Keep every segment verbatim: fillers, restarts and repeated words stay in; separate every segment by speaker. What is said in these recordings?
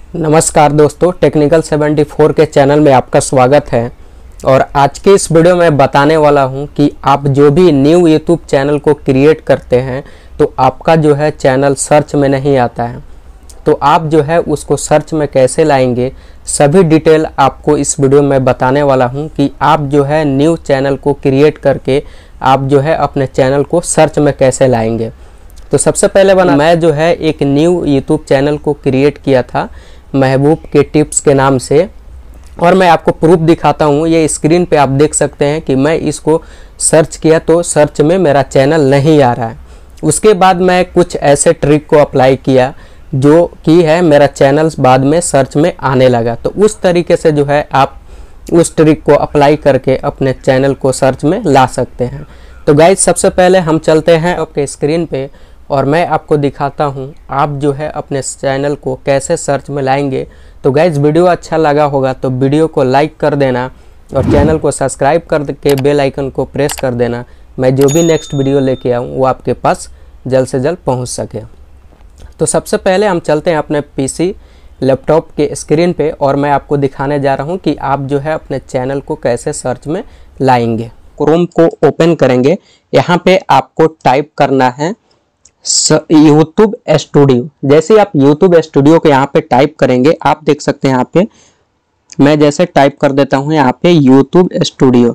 Speaker 1: नमस्कार दोस्तों, technical seventy four के चैनल में आपका स्वागत है। और आज के इस वीडियो में बताने वाला हूं कि आप जो भी न्यू यूट्यूब चैनल को क्रिएट करते हैं तो आपका जो है चैनल सर्च में नहीं आता है, तो आप जो है उसको सर्च में कैसे लाएंगे, सभी डिटेल आपको इस वीडियो में बताने वाला हूं कि आप जो है न्यू चैनल को क्रिएट करके आप जो है अपने चैनल को सर्च में कैसे लाएंगे। तो सबसे पहले बना मैं जो है एक न्यू यूट्यूब चैनल को क्रिएट किया था महबूब के टिप्स के नाम से, और मैं आपको प्रूफ दिखाता हूँ। ये स्क्रीन पे आप देख सकते हैं कि मैं इसको सर्च किया तो सर्च में मेरा चैनल नहीं आ रहा है। उसके बाद मैं कुछ ऐसे ट्रिक को अप्लाई किया जो कि है मेरा चैनल बाद में सर्च में आने लगा। तो उस तरीके से जो है आप उस ट्रिक को अप्लाई करके अपने चैनल को सर्च में ला सकते हैं। तो गाइज सबसे पहले हम चलते हैं आपके स्क्रीन पे और मैं आपको दिखाता हूं आप जो है अपने चैनल को कैसे सर्च में लाएंगे। तो गाइज वीडियो अच्छा लगा होगा तो वीडियो को लाइक कर देना और चैनल को सब्सक्राइब करके बेल आइकन को प्रेस कर देना। मैं जो भी नेक्स्ट वीडियो लेके आऊँ वो आपके पास जल्द से जल्द पहुंच सके। तो सबसे पहले हम चलते हैं अपने पीसी लैपटॉप के स्क्रीन पे और मैं आपको दिखाने जा रहा हूँ कि आप जो है अपने चैनल को कैसे सर्च में लाएंगे। क्रोम को ओपन करेंगे, यहाँ पे आपको टाइप करना है यूट्यूब स्टूडियो। जैसे आप यूट्यूब स्टूडियो को यहाँ पे टाइप करेंगे, आप देख सकते हैं यहाँ पे मैं जैसे टाइप कर देता हूँ यहाँ पे YouTube studio.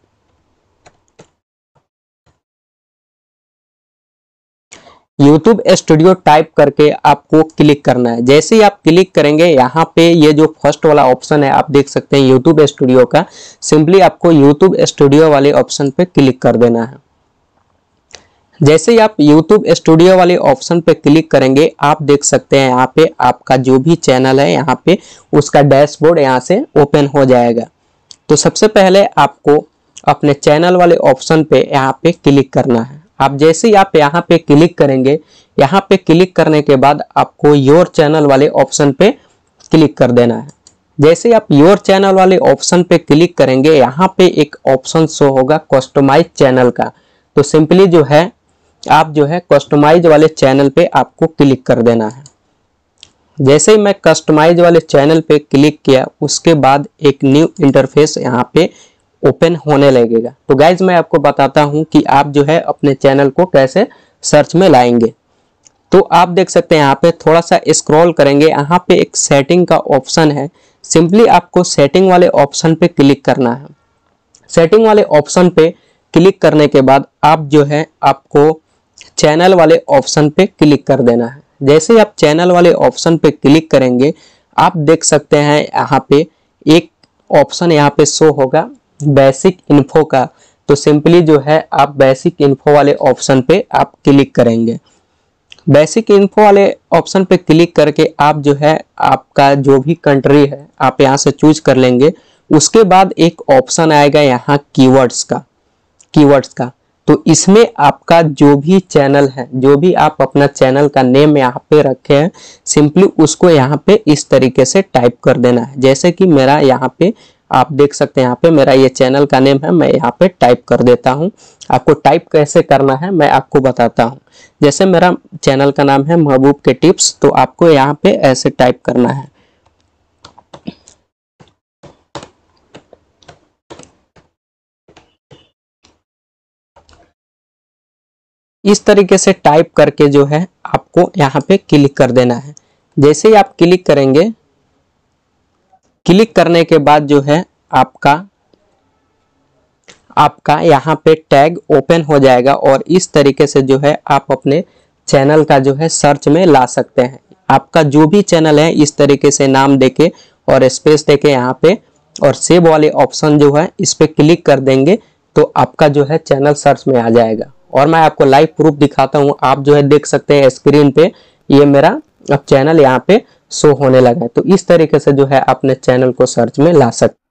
Speaker 1: YouTube studio type करके आपको क्लिक करना है। जैसे ही आप क्लिक करेंगे यहाँ पे ये जो फर्स्ट वाला ऑप्शन है आप देख सकते हैं यूट्यूब स्टूडियो का, सिंपली आपको यूट्यूब स्टूडियो वाले ऑप्शन पे क्लिक कर देना है। जैसे ही आप यूट्यूब स्टूडियो वाले ऑप्शन पे क्लिक करेंगे आप देख सकते हैं यहाँ पे आपका जो भी चैनल है यहाँ पे उसका डैशबोर्ड यहाँ से ओपन हो जाएगा। तो सबसे पहले आपको अपने चैनल वाले ऑप्शन पे यहाँ पे क्लिक करना है। आप जैसे ही आप यहाँ पे क्लिक करेंगे, यहाँ पे क्लिक करने के बाद आपको योर चैनल वाले ऑप्शन पे क्लिक कर देना है। जैसे ही आप योर चैनल वाले ऑप्शन पे क्लिक करेंगे यहाँ पे एक ऑप्शन शो होगा कस्टमाइज चैनल का। तो सिंपली जो है आप जो है कस्टमाइज वाले चैनल पे आपको क्लिक कर देना है। जैसे ही मैं कस्टमाइज वाले चैनल पे क्लिक किया उसके बाद एक न्यू इंटरफेस यहाँ पे ओपन होने लगेगा। तो गाइज मैं आपको बताता हूँ कि आप जो है अपने चैनल को कैसे सर्च में लाएंगे। तो आप देख सकते हैं यहाँ पे थोड़ा सा स्क्रॉल करेंगे, यहाँ पे एक सेटिंग का ऑप्शन है। सिंपली आपको सेटिंग वाले ऑप्शन पे क्लिक करना है। सेटिंग वाले ऑप्शन पे क्लिक करने के बाद आप जो है आपको चैनल वाले ऑप्शन पे क्लिक कर देना है। जैसे ही आप चैनल वाले ऑप्शन पे क्लिक करेंगे आप देख सकते हैं यहाँ पे एक ऑप्शन यहाँ पे शो होगा बेसिक इन्फो का। तो सिंपली जो है आप बेसिक इन्फो वाले ऑप्शन पे आप क्लिक करेंगे। बेसिक इन्फो वाले ऑप्शन पे क्लिक करके आप जो है आपका जो भी कंट्री है आप यहाँ से चूज कर लेंगे। उसके बाद एक ऑप्शन आएगा यहाँ कीवर्ड्स का कीवर्ड्स का तो इसमें आपका जो भी चैनल है, जो भी आप अपना चैनल का नेम यहाँ पे रखे हैं, सिंपली उसको यहाँ पे इस तरीके से टाइप कर देना है। जैसे कि मेरा यहाँ पे आप देख सकते हैं यहाँ पे मेरा ये चैनल का नेम है, मैं यहाँ पे टाइप कर देता हूँ। आपको टाइप कैसे करना है मैं आपको बताता हूँ। जैसे मेरा चैनल का नाम है महबूब के टिप्स, तो आपको यहाँ पे ऐसे टाइप करना है। इस तरीके से टाइप करके जो है आपको यहाँ पे क्लिक कर देना है। जैसे ही आप क्लिक करेंगे, क्लिक करने के बाद जो है आपका आपका यहाँ पे टैग ओपन हो जाएगा और इस तरीके से जो है आप अपने चैनल का जो है सर्च में ला सकते हैं। आपका जो भी चैनल है इस तरीके से नाम देके और स्पेस देके यहाँ पे और सेव वाले ऑप्शन जो है इस पे क्लिक कर देंगे तो आपका जो है चैनल सर्च में आ जाएगा। और मैं आपको लाइव प्रूफ दिखाता हूँ। आप जो है देख सकते हैं स्क्रीन पे ये मेरा अब चैनल यहाँ पे शो होने लगा है। तो इस तरीके से जो है अपने चैनल को सर्च में ला सकते हैं।